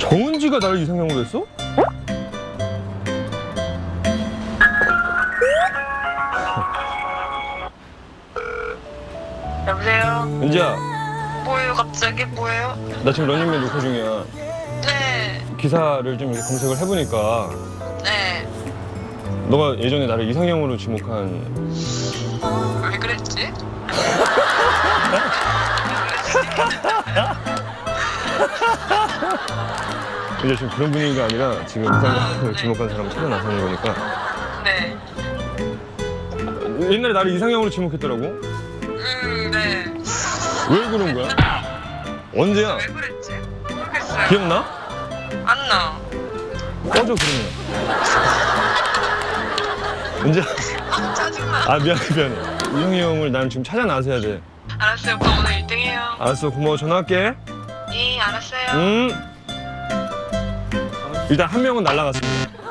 정은지가 나를 이상형으로 했어? 여보세요? 은지야, 뭐예요 갑자기? 뭐예요? 나 지금 런닝맨 녹화 중이야. 네. 기사를 좀 이렇게 검색을 해보니까 네. 너가 예전에 나를 이상형으로 지목한... 왜 그랬지? 이제 지금 그런 분위기가 아니라 지금 이상형으로 지목한 사람을 찾아 나서는 거니까. 네. 옛날에 나를 이상형으로 지목했더라고? 네. 왜 그런 거야? 언제야? 왜 그랬지? 모르겠어요. 기억나? 안 나. 꺼져 그러면. 은지야. 아 짜증나. 아 미안해. 이상희 형을 난 지금 찾아 나서야 돼. 알았어요. 오빠 오늘 1등해요. 알았어, 고마워. 전화할게. 네, 알았어요. 일단 한 명은 날라갔습니다.